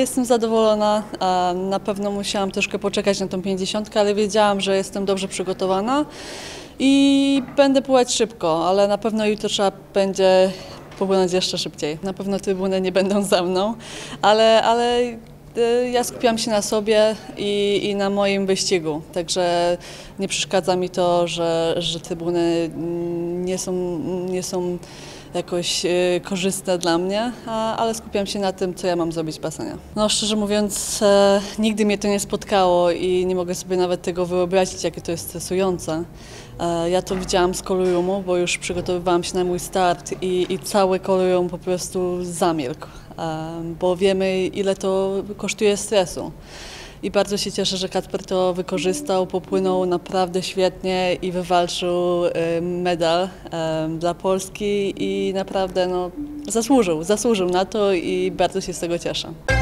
Jestem zadowolona, na pewno musiałam troszkę poczekać na tą 50, ale wiedziałam, że jestem dobrze przygotowana i będę pływać szybko, ale na pewno jutro trzeba będzie popłynąć jeszcze szybciej. Na pewno trybuny nie będą za mną, ale ja skupiam się na sobie i na moim wyścigu, także nie przeszkadza mi to, że trybuny nie są jakoś korzystne dla mnie, ale skupiam się na tym, co ja mam zrobić w basenie. No szczerze mówiąc, nigdy mnie to nie spotkało i nie mogę sobie nawet tego wyobrazić, jakie to jest stresujące. Ja to widziałam z Coloriumu, bo już przygotowywałam się na mój start i cały Colorium po prostu zamilkł, bo wiemy, ile to kosztuje stresu. I bardzo się cieszę, że Kacper to wykorzystał, popłynął naprawdę świetnie i wywalczył medal dla Polski i naprawdę zasłużył na to i bardzo się z tego cieszę.